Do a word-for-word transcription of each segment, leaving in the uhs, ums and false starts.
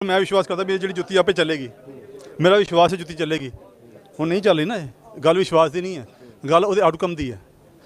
मैं विश्वास करता मेरी जी जुत्ती आपे चलेगी, मेरा विश्वास है जुत्ती चलेगी। हुण नहीं चल रही ना, गल विश्वास की नहीं है, गल उहदे आउटकम की है।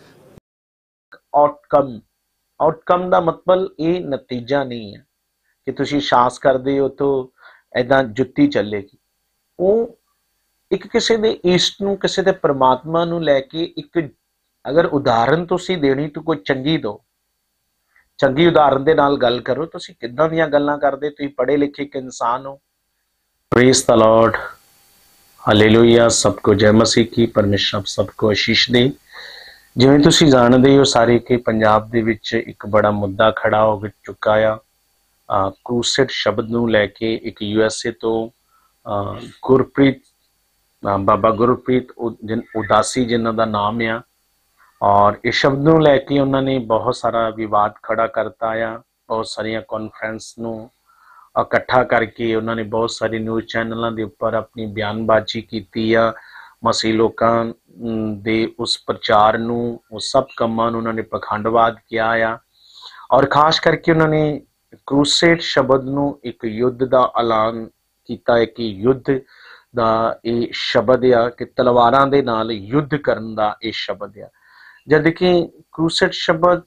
आउटकम आउटकम का मतलब ये नतीजा नहीं है कि तुसी शास करदे हो तो ऐदां जुत्ती चलेगी। वो एक किसी दे ईस्ट नूं, किसी दे परमात्मा नूं लैके एक अगर उदाहरण तुसी देनी तो कोई चंगी दो, चंगी उदाहरण दे नाल गल करो। तुसी किदां दीयां गल्लां करदे, तुसी पढ़े लिखे एक इंसान हो। Praise the lord, hallelujah. सबको जय मसीह की। परमेश्वर सबको आशीष दे। जिवें तुसी जाणदे हो सारे कि पंजाब दे विच एक बड़ा मुद्दा खड़ा हो चुका आ, क्रूसेड शब्द नूं लैके एक यूएसए तो गुरप्रीत बाबा गुरप्रीत उदासी जिन्हां दा नाम आ, और इस शब्द नूं लैके उन्होंने बहुत सारा विवाद खड़ा करता आ। बहुत सारिया कॉन्फ्रेंस नूं इकट्ठा करके उन्होंने बहुत सारे न्यूज़ चैनलों के उपर अपनी बयानबाजी की आ। मसीह लोगों दे उस प्रचार नूं, उस सब कमां नूं उन्होंने पखंडवाद किया आ, और खास करके उन्होंने क्रूसेड शब्द नूं एक युद्ध का ऐलान किया है कि युद्ध दा ये शब्द आ कि तलवारां दे नाल युद्ध करन दा ये शब्द आ। जद कि क्रूसेड शब्द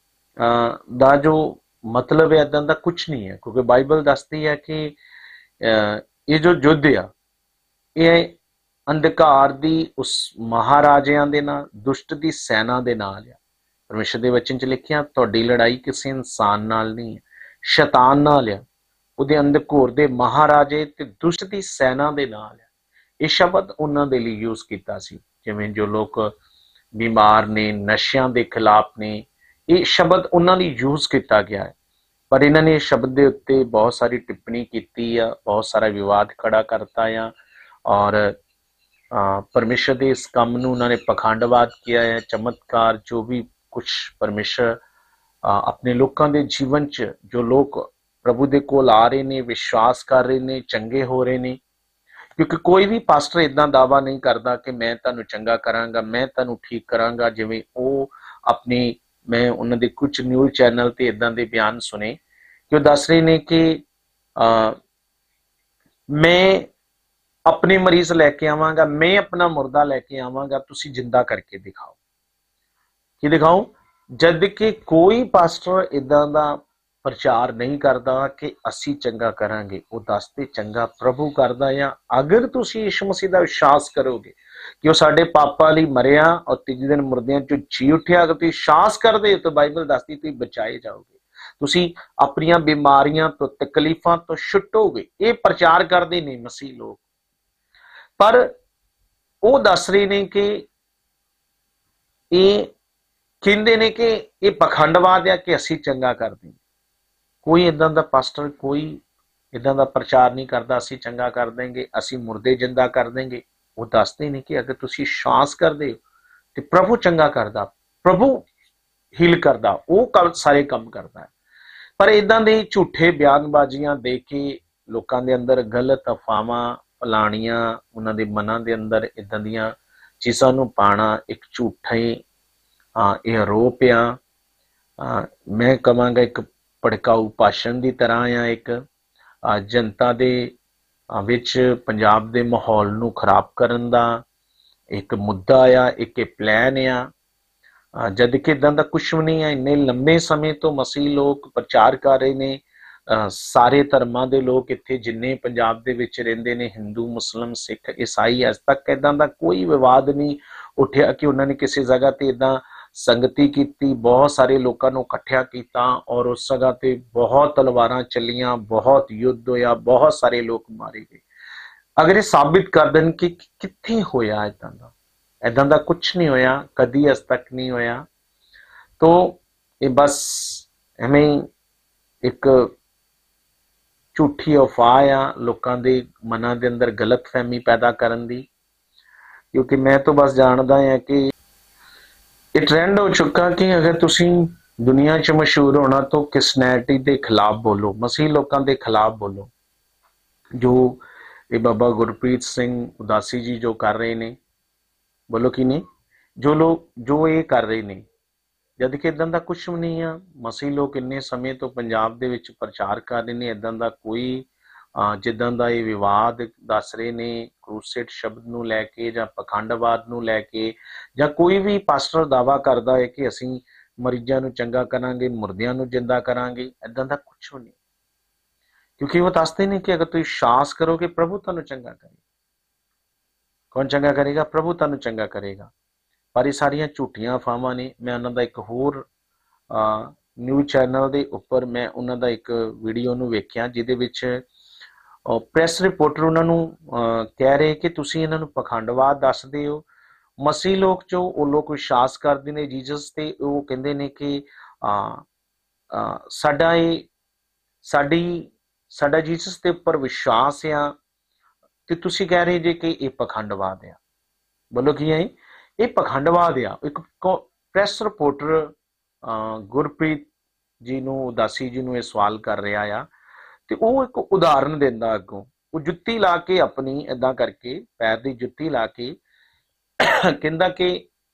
दा जो मतलब है इदां दा कुछ नहीं है, क्योंकि बाइबल दसदी है कि ये जो युद्ध आ ये अंधकार दी उस महाराजियां दे नाल, दुष्ट दी सेना दे नाल आ। परमेश्वर दे वचन च लिखिया तुहाडी लड़ाई किसी इंसान नाल नहीं है, शैतान नाल आ, उहदे अंधकोर दे महाराजे ते दुष्ट दी सेना दे नाल आ। ये शब्द उन्हां दे लई यूज कीता सी, जिवें जो लोग बीमार ने, नशियां दे खिलाफ ने, ये शब्द उन्हां लई यूज किया गया है। पर इन्हां ने शब्द के उत्ते बहुत सारी टिप्पणी की आ, बहुत सारा विवाद खड़ा करता आ, और परमेश्वर के इस काम नूं उन्होंने पखंडवाद किया है। चमत्कार जो भी कुछ परमेश्वर अपने लोगों के जीवन च, जो लोग प्रभु दे कोल आ रहे ने, विश्वास कर रहे ने, चंगे हो रहे ने, क्योंकि कोई भी पास्टर इदा दावा नहीं करता कि मैं तुहानूं चंगा करांगा, मैं तुहानूं ठीक करांगा। जिवें वो अपनी, मैं उन्होंने कुछ न्यूज़ चैनल ते इदां दे बयान सुने कि वो दस रहे ने कि आ, मैं अपने मरीज लैके आवांगा, मैं अपना मुर्दा लैके आवांगा, तुसी जिंदा करके दिखाओ। कि दिखाऊं? जद कि कोई पास्टर इदां दा प्रचार नहीं करता कि असी चंगा करांगे, वो दसते चंगा प्रभु करदा या। अगर तुसी यीशु मसीह दा विश्वास करोगे कि वो साडे पापां लई मरिया और तीजे दिन मुर्दियां चों जी उठिया, अगर तुसीं विश्वास करदे हो तो बाइबल दसदी तुसीं बचाए जाओगे, तुसीं अपनियां बीमारियां तो, तकलीफां तो छुटोगे। ये प्रचार करदे ने मसीह लोग, पर वो दस रहे ने कि ये कहते ने कि ये पखंडवाद है कि असी चंगा कर देंगे। कोई इदां दा पास्टर, कोई इदां दा प्रचार नहीं करता असी चंगा कर देंगे, असी मुर्दे जिंदा कर देंगे। वो दसते ने कि अगर तुसी विश्वास करदे हो तो प्रभु चंगा करदा, प्रभु हील करदा, वो कल सारे काम करदा है। पर इदां दे झूठे बयानबाजियां दे के लोकां दे अंदर गलत अफवाहां फैलाणियां, उन्हां दे मनां दे अंदर इदां दियां चीज़ां नूं पाना एक झूठे ये आरोप आ। मैं कहांगा एक भड़काऊ भाषण की तरह आ, एक जनता दे विच पंजाब दे माहौल नूं खराब करन दा एक मुद्दा आ, एक प्लान आ। जद कि इदां दा कुछ भी नहीं है। इन्ने लंबे समय तो मसीह लोग प्रचार कर रहे ने, सारे धर्मां दे लोग इत्थे जिन्ने पंजाब दे विच रहिंदे ने, हिंदू, मुस्लिम, सिख, ईसाई, अज तक इदां दा कोई विवाद नहीं उठिया कि उन्होंने किसी जगह ते इदां संगति की। बहुत सारे लोगों को इकट्ठा किया और उस जगह पे बहुत तलवारां चलियां, बहुत युद्ध होया, बहुत सारे लोग मारे गए। अगर ये साबित कर दें कि कित्थे होया इदां दा, इदां दा कुछ नहीं होया, कदी अज तक नहीं होया, तो ये बस एवें एक झूठी अफवाह आ लोगों के मनां दे अंदर गलत फहमी पैदा करन दी। क्योंकि मैं तो बस जानदा है कि ये ट्रेंड हो चुका कि अगर तुसी दुनिया च मशहूर होना तो क्रिश्चियनिटी के खिलाफ बोलो, मसीह लोगों के खिलाफ बोलो। जो ये बाबा गुरप्रीत सिंह उदासी जी जो कर रहे ने, बोलो कि नहीं, जो लोग जो ये कर रहे ने, जद कि इदां दा कुछ भी नहीं है। मसीह लोग इन्ने समय तो पंजाब दे विच प्रचार कर रहे ने, इदां दा कोई ਜਿੱਦਾਂ ਦਾ ਇਹ ਵਿਵਾਦ ਦੱਸ ਰਹੇ ਨੇ ਕਰੂਸੇਡ ਸ਼ਬਦ ਨੂੰ ਲੈ ਕੇ ਜਾਂ ਪਖੰਡਵਾਦ ਨੂੰ ਲੈ ਕੇ, ਜਾਂ ਕੋਈ ਵੀ ਪਾਸਟਰ ਦਾਵਾ ਕਰਦਾ ਹੈ ਕਿ ਅਸੀਂ ਮਰੀਜ਼ਾਂ ਨੂੰ ਚੰਗਾ ਕਰਾਂਗੇ, ਮੁਰਦਿਆਂ ਨੂੰ ਜਿੰਦਾ ਕਰਾਂਗੇ, ਇਦਾਂ ਦਾ ਕੁਛ ਨਹੀਂ। ਕਿਉਂਕਿ ਉਹ ਦੱਸਦੇ ਨੇ ਕਿ ਅਗਰ ਤੁਸੀਂ ਵਿਸ਼ਵਾਸ ਕਰੋਗੇ ਪ੍ਰਭੂ ਤੁਹਾਨੂੰ ਚੰਗਾ ਕਰੇਗਾ। ਕੌਣ ਚੰਗਾ ਕਰੇਗਾ? ਪ੍ਰਭੂ ਤੁਹਾਨੂੰ ਚੰਗਾ ਕਰੇਗਾ। ਪਰ ਇਹ ਸਾਰੀਆਂ ਝੂਠੀਆਂ ਅਫਵਾਹਾਂ ਨੇ। ਮੈਂ ਉਹਨਾਂ ਦਾ ਇੱਕ ਹੋਰ ਨਿਊਜ਼ ਚੈਨਲ ਦੇ ਉੱਪਰ ਮੈਂ ਉਹਨਾਂ ਦਾ ਇੱਕ ਵੀਡੀਓ ਨੂੰ ਵੇਖਿਆ ਜਿਹਦੇ ਵਿੱਚ ਪ੍ਰੈਸ ਰਿਪੋਰਟਰ ਉਹਨਾਂ ਨੂੰ ਕਹਿ ਰਹੇ ਕਿ ਤੁਸੀਂ ਇਹਨਾਂ ਨੂੰ ਪਖੰਡਵਾਦ ਦੱਸਦੇ ਹੋ। ਮਸੀਹ ਲੋਕ ਜੋ ਉਹ ਲੋਕ ਵਿਸ਼ਵਾਸ ਕਰਦੇ ਨੇ ਜੀਸਸ ਤੇ, ਉਹ ਕਹਿੰਦੇ ਨੇ ਕਿ ਸਾਡਾ ਇਹ ਸਾਡੀ ਸਾਡਾ ਜੀਸਸ ਦੇ ਉੱਪਰ ਵਿਸ਼ਵਾਸ ਆ, ਤੇ ਤੁਸੀਂ ਕਹਿ ਰਹੇ ਜੇ ਕਿ ਇਹ ਪਖੰਡਵਾਦ ਆ। ਬੋਲੋ ਕੀ ਹੈ ਇਹ? ਪਖੰਡਵਾਦ ਆ। ਇੱਕ ਪ੍ਰੈਸ ਰਿਪੋਰਟਰ ਗੁਰਪ੍ਰੀਤ ਜੀ ਨੂੰ, ਉਦਾਸੀ ਜੀ ਨੂੰ ਇਹ ਸਵਾਲ ਕਰ ਰਿਹਾ ਆ, ਤੇ ਉਹ ਇੱਕ ਉਦਾਹਰਨ ਦਿੰਦਾ ਅੱਗੋਂ। ਉਹ ਜੁੱਤੀ ਲਾ ਕੇ ਆਪਣੀ ਏਦਾਂ ਕਰਕੇ ਪੈਰ ਦੀ ਜੁੱਤੀ ਲਾ ਕੇ ਕਹਿੰਦਾ ਕਿ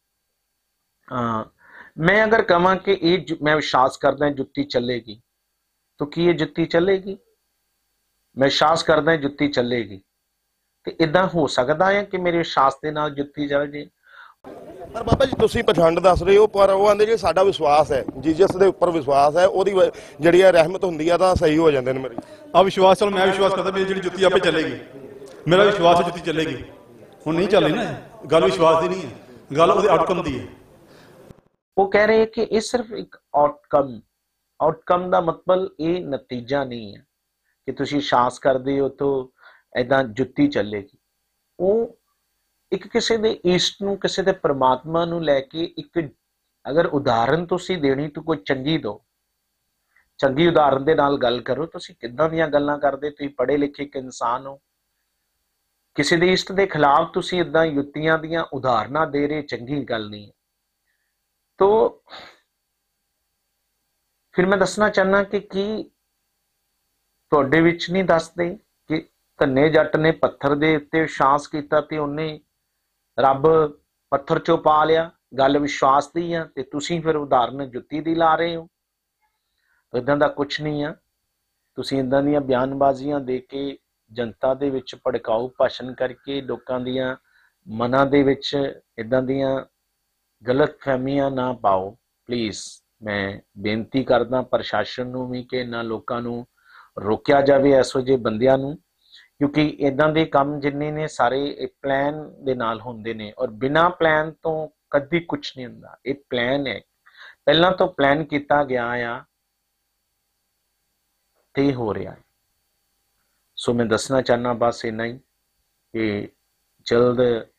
ਮੈਂ ਅਗਰ ਕਹਾਂ ਕਿ ਇਹ ਮੈਂ ਵਿਸ਼ਵਾਸ ਕਰਦਾ ਜੁੱਤੀ ਚੱਲੇਗੀ, ਤਾਂ ਕੀ ਇਹ ਜੁੱਤੀ ਚੱਲੇਗੀ? ਮੈਂ ਵਿਸ਼ਵਾਸ ਕਰਦਾ ਜੁੱਤੀ ਚੱਲੇਗੀ, ਤੇ ਇਦਾਂ ਹੋ ਸਕਦਾ ਹੈ ਕਿ ਮੇਰੇ ਵਿਸ਼ਵਾਸ ਦੇ ਨਾਲ ਜੁੱਤੀ ਚੱਲ ਜੇ? ਪਰ ਬਾਬਾ ਜੀ ਤੁਸੀਂ ਪਖੰਡ ਦੱਸ ਰਹੇ ਹੋ, ਪਰ ਉਹ ਆਂਦੇ ਜੀ ਸਾਡਾ ਵਿਸ਼ਵਾਸ ਹੈ, ਜੀਸਸ ਦੇ ਉੱਪਰ ਵਿਸ਼ਵਾਸ ਹੈ, ਉਹਦੀ ਜਿਹੜੀ ਆ ਰਹਿਮਤ ਹੁੰਦੀ ਆ ਤਾਂ ਸਹੀ ਹੋ ਜਾਂਦੇ ਨੇ ਮੇਰੇ। ਆ ਵਿਸ਼ਵਾਸ, ਚਲੋ ਮੈਂ ਵਿਸ਼ਵਾਸ ਕਰਦਾ ਮੇਰੀ ਜਿਹੜੀ ਜੁੱਤੀ ਆਪੇ ਚੱਲੇਗੀ। ਮੇਰਾ ਵਿਸ਼ਵਾਸ ਹੈ ਜੁੱਤੀ ਚੱਲੇਗੀ। ਹੁਣ ਨਹੀਂ ਚੱਲ ਰਹੀ ਨਾ, ਗੱਲ ਵਿਸ਼ਵਾਸ ਦੀ ਨਹੀਂ ਹੈ, ਗੱਲ ਉਹਦੇ ਆਊਟਕਮ ਦੀ ਹੈ। ਉਹ ਕਹਿ ਰਹੇ ਕਿ ਇਹ ਸਿਰਫ ਇੱਕ ਆਊਟਕਮ ਆਊਟਕਮ ਦਾ ਮਤਲਬ ਇਹ ਨਤੀਜਾ ਨਹੀਂ ਹੈ ਕਿ ਤੁਸੀਂ ਵਿਸ਼ਵਾਸ ਕਰਦੇ ਹੋ ਤਾਂ ਏਦਾਂ ਜੁੱਤੀ ਚੱਲੇਗੀ। ਉਹ ਇੱਕ ਕਿਸੇ ਦੇ ਈਸ਼ਟ ਨੂੰ, ਕਿਸੇ ਦੇ ਪਰਮਾਤਮਾ ਨੂੰ ਲੈ ਕੇ ਇੱਕ ਅਗਰ ਉਦਾਹਰਨ ਤੁਸੀਂ ਦੇਣੀ ਤਾਂ ਕੋਈ ਚੰਗੀ ਦਿਓ, ਚੰਗੀ ਉਦਾਹਰਨ ਦੇ ਨਾਲ ਗੱਲ ਕਰੋ। ਤੁਸੀਂ ਕਿੱਦਾਂ ਦੀਆਂ ਗੱਲਾਂ ਕਰਦੇ? ਤੁਸੀਂ ਪੜ੍ਹੇ ਲਿਖੇ ਇੱਕ ਇਨਸਾਨ ਹੋ, ਕਿਸੇ ਦੇ ਈਸ਼ਟ ਦੇ ਖਿਲਾਫ ਤੁਸੀਂ ਏਦਾਂ ਜੁੱਤੀਆਂ ਦੀਆਂ ਉਦਾਹਰਨਾਂ ਦੇ ਰਹੇ, ਚੰਗੀ ਗੱਲ ਨਹੀਂ ਹੈ। ਤੋ ਫਿਰ ਮੈਂ ਦੱਸਣਾ ਚਾਹੁੰਦਾ ਕਿ ਕੀ ਤੁਹਾਡੇ ਵਿੱਚ ਨਹੀਂ ਦੱਸਦੇ ਕਿ ਧੰਨੇ ਜੱਟ ਨੇ ਪੱਥਰ ਦੇ ਉੱਤੇ ਵਿਸ਼ਵਾਸ ਕੀਤਾ ਤੇ ਉਹਨੇ ਰੱਬ ਪੱਥਰ ਚੋਂ ਪਾ ਲਿਆ। ਗੱਲ ਵਿਸ਼ਵਾਸ ਦੀ ਆ, ਤੇ ਤੁਸੀਂ ਫਿਰ ਉਦਾਹਰਨ ਜੁੱਤੀ ਦੀ ਲਾ ਰਹੇ ਹੋ। ਇਦਾਂ ਦਾ ਕੁਛ ਨਹੀਂ ਆ। ਤੁਸੀਂ ਇਦਾਂ ਦੀਆਂ ਬਿਆਨਬਾਜ਼ੀਆਂ ਦੇ ਕੇ, ਜਨਤਾ ਦੇ ਵਿੱਚ ਭੜਕਾਊ ਭਾਸ਼ਣ ਕਰਕੇ, ਲੋਕਾਂ ਦੀਆਂ ਮਨਾਂ ਦੇ ਵਿੱਚ ਇਦਾਂ ਦੀਆਂ ਗਲਤ ਫਹਿਮੀਆਂ ਨਾ ਪਾਓ ਪਲੀਜ਼। ਮੈਂ ਬੇਨਤੀ ਕਰਦਾ ਪ੍ਰਸ਼ਾਸਨ ਨੂੰ ਵੀ ਕਿ ਇਹਨਾਂ ਲੋਕਾਂ ਨੂੰ ਰੋਕਿਆ ਜਾਵੇ, ਇਹੋ ਜਿਹੇ ਬੰਦਿਆਂ ਨੂੰ, ਕਿਉਂਕਿ ਇਦਾਂ ਦੇ ਕੰਮ ਜਿੰਨੇ ਨੇ ਸਾਰੇ ਪਲਾਨ ਦੇ ਨਾਲ ਹੁੰਦੇ ਨੇ, ਔਰ ਬਿਨਾਂ ਪਲਾਨ ਤੋਂ ਕਦੀ ਕੁਛ ਨਹੀਂ ਹੁੰਦਾ। ਇਹ ਪਲਾਨ ਹੈ, ਪਹਿਲਾਂ ਤੋਂ ਪਲਾਨ ਕੀਤਾ ਗਿਆ ਆ ਤੇ ਹੋ ਰਿਹਾ ਹੈ। ਸੋ ਮੈਂ ਦੱਸਣਾ ਚਾਹਨਾ ਬਸ ਇੰਨਾ ਹੀ ਕਿ ਜਲਦ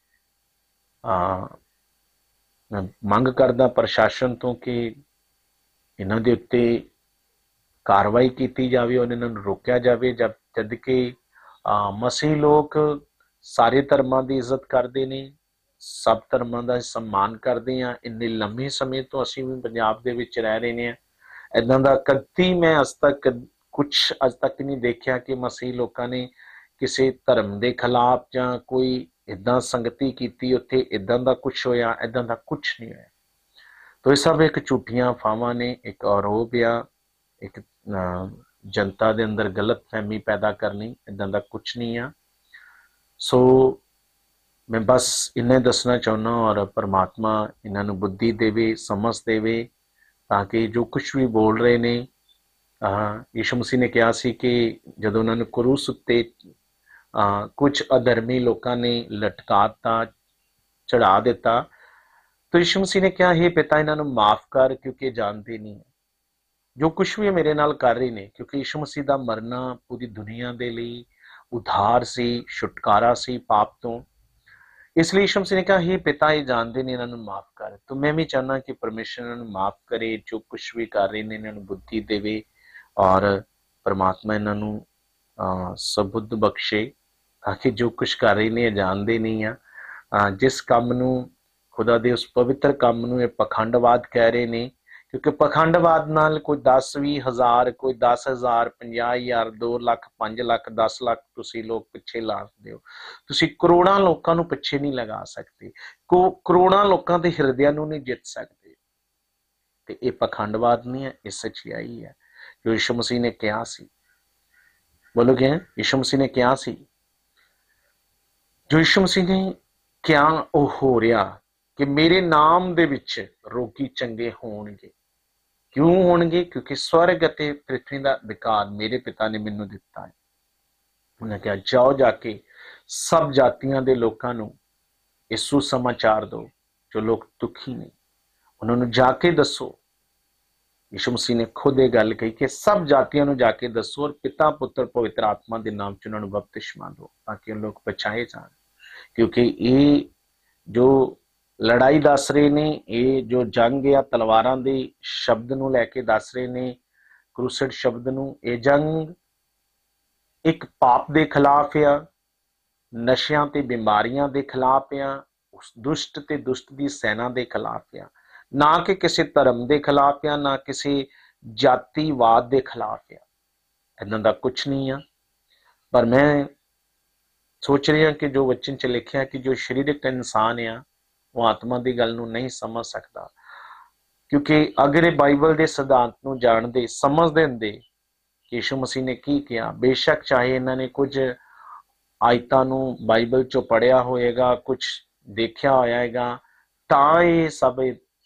ਆ ਮੰਗ ਕਰਦਾ ਪ੍ਰਸ਼ਾਸਨ ਤੋਂ ਕਿ ਇਹਨਾਂ ਦੇ ਉੱਤੇ ਕਾਰਵਾਈ ਕੀਤੀ ਜਾਵੇ, ਔਰ ਇਹਨਾਂ ਨੂੰ ਰੋਕਿਆ ਜਾਵੇ। ਜਦ ਜਦ ਕਿ ਮਸੀਹ ਲੋਕ ਸਾਰੇ ਧਰਮਾਂ ਦੀ ਇੱਜ਼ਤ ਕਰਦੇ ਨੇ, ਸਭ ਧਰਮਾਂ ਦਾ ਸਨਮਾਨ ਕਰਦੇ ਆ। ਇੰਨੇ ਲੰਮੇ ਸਮੇਂ ਤੋਂ ਅਸੀਂ ਵੀ ਪੰਜਾਬ ਦੇ ਵਿੱਚ ਰਹਿ ਰਹੇ ਨੇ। ਇੱਦਾਂ ਦਾ ਕਦੀ ਮੈਂ ਅੱਜ ਤੱਕ ਕੁਛ ਅੱਜ ਤੱਕ ਨਹੀਂ ਦੇਖਿਆ ਕਿ ਮਸੀਹ ਲੋਕਾਂ ਨੇ ਕਿਸੇ ਧਰਮ ਦੇ ਖਿਲਾਫ ਜਾਂ ਕੋਈ ਇੱਦਾਂ ਸੰਗਤੀ ਕੀਤੀ, ਉੱਥੇ ਇੱਦਾਂ ਦਾ ਕੁਛ ਹੋਇਆ। ਇੱਦਾਂ ਦਾ ਕੁਛ ਨਹੀਂ ਹੋਇਆ। ਤੋ ਇਹ ਸਭ ਇੱਕ ਝੂਠੀਆਂ ਅਫਵਾਹਾਂ ਨੇ, ਇੱਕ ਆਰੋਪ ਆ, ਇੱਕ ਜਨਤਾ ਦੇ ਅੰਦਰ ਗਲਤ ਫਹਿਮੀ ਪੈਦਾ ਕਰਨੀ। ਇੱਦਾਂ ਦਾ ਕੁਛ ਨਹੀਂ ਆ। ਸੋ ਮੈਂ ਬਸ ਇੰਨਾ ਦੱਸਣਾ ਚਾਹੁੰਦਾ, ਔਰ ਪਰਮਾਤਮਾ ਇਹਨਾਂ ਨੂੰ ਬੁੱਧੀ ਦੇਵੇ, ਸਮਝ ਦੇਵੇ, ਤਾਂ ਕਿ ਜੋ ਕੁਛ ਵੀ ਬੋਲ ਰਹੇ ਨੇ। ਯਿਸੂ ਮਸੀਹ ਨੇ ਕਿਹਾ ਸੀ ਕਿ ਜਦੋਂ ਉਹਨਾਂ ਨੂੰ ਕਰੂਸ ਉੱਤੇ ਕੁਝ ਅਧਰਮੀ ਲੋਕਾਂ ਨੇ ਲਟਕਾ ਦਿੱਤਾ, ਚੜਾ ਦਿੱਤਾ, ਤਾਂ ਯਿਸੂ ਮਸੀਹ ਨੇ ਕਿਹਾ, ਹੇ ਪਿਤਾ ਇਹਨਾਂ ਨੂੰ ਮਾਫ ਕਰ, ਕਿਉਂਕਿ ਜਾਣਦੇ ਨਹੀਂ ਜੋ ਕੁਛ ਵੀ ਮੇਰੇ ਨਾਲ ਕਰ ਰਹੇ ਨੇ। ਕਿਉਂਕਿ ਯਿਸੂ ਮਸੀਹ ਦਾ ਮਰਨਾ ਪੂਰੀ ਦੁਨੀਆ ਦੇ ਲਈ ਉਧਾਰ ਸੀ, ਛੁਟਕਾਰਾ ਸੀ ਪਾਪ ਤੋਂ। ਇਸ ਲਈ ਯਿਸੂ ਮਸੀਹ ਨੇ ਕਿਹਾ, ਹੇ ਪਿਤਾ ਇਹ ਜਾਣਦੇ ਨੇ, ਇਹਨਾਂ ਨੂੰ ਮਾਫ ਕਰ। ਤਾਂ ਮੈਂ ਵੀ ਚਾਹੁੰਦਾ ਕਿ ਪਰਮੇਸ਼ਰ ਇਹਨਾਂ ਨੂੰ ਮਾਫ ਕਰੇ। ਜੋ ਕੁਛ ਵੀ ਕਰ ਰਹੇ ਨੇ ਇਹਨਾਂ ਨੂੰ ਬੁੱਧੀ ਦੇਵੇ, ਔਰ ਪਰਮਾਤਮਾ ਇਹਨਾਂ ਨੂੰ ਸਬੁੱਧ ਬਖਸ਼ੇ, ਤਾਂ ਕਿ ਜੋ ਕੁਛ ਕਰ ਰਹੇ ਨੇ ਇਹ ਜਾਣਦੇ ਨਹੀਂ ਆ। ਜਿਸ ਕੰਮ ਨੂੰ, ਖੁਦਾ ਦੇ ਉਸ ਪਵਿੱਤਰ ਕੰਮ ਨੂੰ ਇਹ ਪਖੰਡਵਾਦ ਕਹਿ ਰਹੇ ਨੇ, ਕਿਉਂਕਿ ਪਖੰਡਵਾਦ ਨਾਲ ਕੋਈ ਦਸ ਵੀਹ ਹਜ਼ਾਰ, ਕੋਈ ਦਸ ਹਜ਼ਾਰ, ਪੰਜਾਹ ਹਜ਼ਾਰ, ਦੋ ਲੱਖ, ਪੰਜ ਲੱਖ, ਦਸ ਲੱਖ ਤੁਸੀਂ ਲੋਕ ਪਿੱਛੇ ਲਾ ਸਕਦੇ ਹੋ। ਤੁਸੀਂ ਕਰੋੜਾਂ ਲੋਕਾਂ ਨੂੰ ਪਿੱਛੇ ਨਹੀਂ ਲਗਾ ਸਕਦੇ, ਕੋ ਕਰੋੜਾਂ ਲੋਕਾਂ ਦੇ ਹਿਰਦਿਆਂ ਨੂੰ ਨਹੀਂ ਜਿੱਤ ਸਕਦੇ। ਤੇ ਇਹ ਪਖੰਡਵਾਦ ਨਹੀਂ ਹੈ, ਇਹ ਸੱਚਾਈ ਹੈ ਜੋ ਯਿਸੂ ਮਸੀਹ ਨੇ ਕਿਹਾ ਸੀ। बोलोगे यीशु मसीह ने क्या सी जो यीशु मसीह ने क्या ਉਹ ਹੋ ਰਿਹਾ ਕਿ ਮੇਰੇ ਨਾਮ ਦੇ ਵਿੱਚ ਰੋਗੀ ਚੰਗੇ ਹੋਣਗੇ। ਕਿਉਂ ਹੋਣਗੇ? ਕਿਉਂਕਿ ਸਵਰਗ ਅਤੇ ਪ੍ਰਿਥਵੀ ਦਾ ਅਧਿਕਾਰ ਮੇਰੇ ਪਿਤਾ ਨੇ ਮੈਨੂੰ ਦਿੱਤਾ ਹੈ। ਉਹਨੇ ਕਿਹਾ ਜਾਓ ਜਾ ਕੇ ਸਭ ਜਾਤੀਆਂ ਦੇ ਲੋਕਾਂ ਨੂੰ ਇਹ ਸੁਸਮਾਚਾਰ ਦਿਓ, ਜੋ ਲੋਕ ਦੁਖੀ ਨੇ ਉਹਨਾਂ ਨੂੰ ਜਾ ਕੇ ਦੱਸੋ। यीशु मसीह ने खुद ये गल कही कि सब जातियों को जाके दसो और पिता पुत्र पवित्र आत्मा के नाम च उन्होंने बपतिस्मा दो ताकि उन लोग बचाए जान। क्योंकि ये जो लड़ाई दस रहे ने, ये जो जंग या तलवारां दे शब्द नूं लैके दस रहे ने, क्रूसड शब्द नूं, ये जंग एक पाप दे खिलाफ आ, नशियां ते बीमारियां दे खिलाफ आ, उस दुष्ट ते दुष्ट दी सेना दे खिलाफ आ, ना कि किसी धर्म के खिलाफ या ना किसी जातिवाद के खिलाफ या इदां दा कुछ नहीं है। पर मैं सोच रहा कि जो वचन च लिखा कि जो शरीरक इंसान आ वो आत्मा की गल नूं नहीं समझ सकता। क्योंकि अगर ये बाइबल के सिद्धांत नूं जानते समझते होंदे कि यीशु मसीह ने की किया, बेशक चाहे इन्होंने कुछ आयतां नूं बाइबल चो पढ़िया होएगा, कुछ देखा होएगा, तां ये सब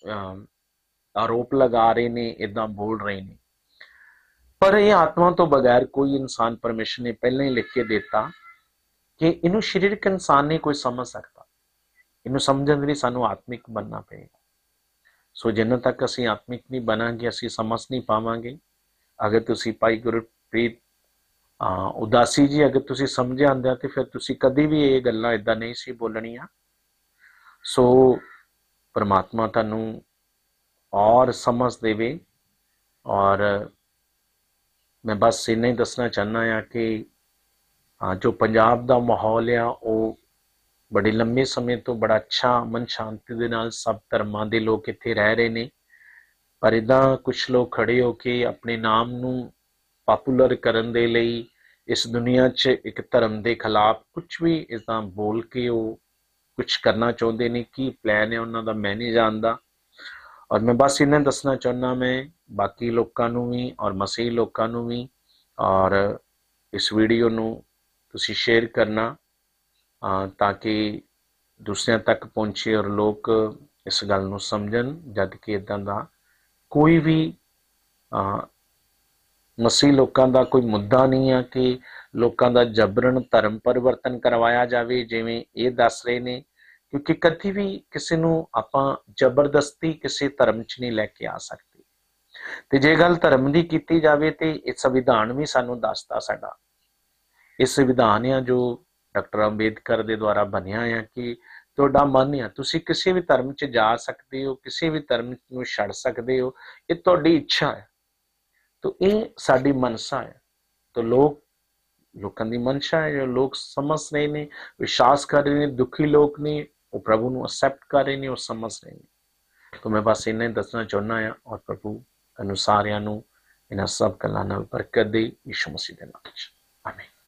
आरोप लगा रहे ने, इदा बोल रहे ने। पर यह आत्मा तो बगैर कोई इंसान परमेश्वर ने पहले ही लिख के देता कि इनू शरीरक इंसान नहीं कोई समझ सकता। इनू समझने लिए सानू आत्मिक बनना पड़ेगा। सो जिन्हों तक असी आत्मिक नहीं बनांगे असी समझ नहीं पावांगे। अगर तुसी भाई गुरप्रीत उदासी जी अगर तुसी समझे आंदे तो फिर तुसी कभी भी ये गल्लां इदां नहीं सी बोलणियां। सो परमात्मा तुहानू और समझ देवे। और मैं बस इन्ना ही दसना चाहना है कि जो पंजाब का माहौल आ वो बड़े लंबे समय तो बड़ा अच्छा अमन शांति दे नाल सब धर्मां दे लोग इत्थे रह रहे ने। पर इदां कुछ लोग खड़े होके अपने नाम नू पॉपुलर करन दे लई इस दुनिया च एक धर्म के खिलाफ कुछ भी इदां बोल के वो कुछ करना चाहते ने। की प्लान है उन्हों का मैं नहीं जानता। और मैं बस इन्हें दसना चाहना मैं बाकी लोगों भी और मसीह लोगों भी, और इस वीडियो नू तुसी शेयर करना ताकि दूसरों तक पहुँचे और लोग इस गल नू समझन। जद कि इदां दा कोई भी आ, मसीह लोगों का कोई मुद्दा नहीं है कि लोगों का जबरन धर्म परिवर्तन करवाया जाए जिवें ये दस रहे ने। क्योंकि कभी भी किसी नू आपां जबरदस्ती किसी धर्म च नहीं लैके आ सकते। तो जे गल धर्म की की जाए तो ये संविधान भी सानू दसदा साडा ये संविधान है जो डॉक्टर अंबेडकर के द्वारा बनिया है कि तुहाडा मन है तुसी किसी भी धर्म च जा सकते हो, किसी भी धर्म नू छड़ सकते हो, ये तुहाडी इच्छा है। तो ये साडी मनसा है। तो लोग लोगों की मनशा है जो लोग समझ रहे ने, विश्वास कर रहे हैं, दुखी लोग ने वो प्रभु को एक्सेप्ट कर रहे हैं और समझ रहे हैं। तो मैं बस इन्ना ही दसना चाहना है और प्रभु अनुसारियां नू इन्हां सब गल्लां नाल बरकत दे यीशु मसीह दे नाम च आमीन।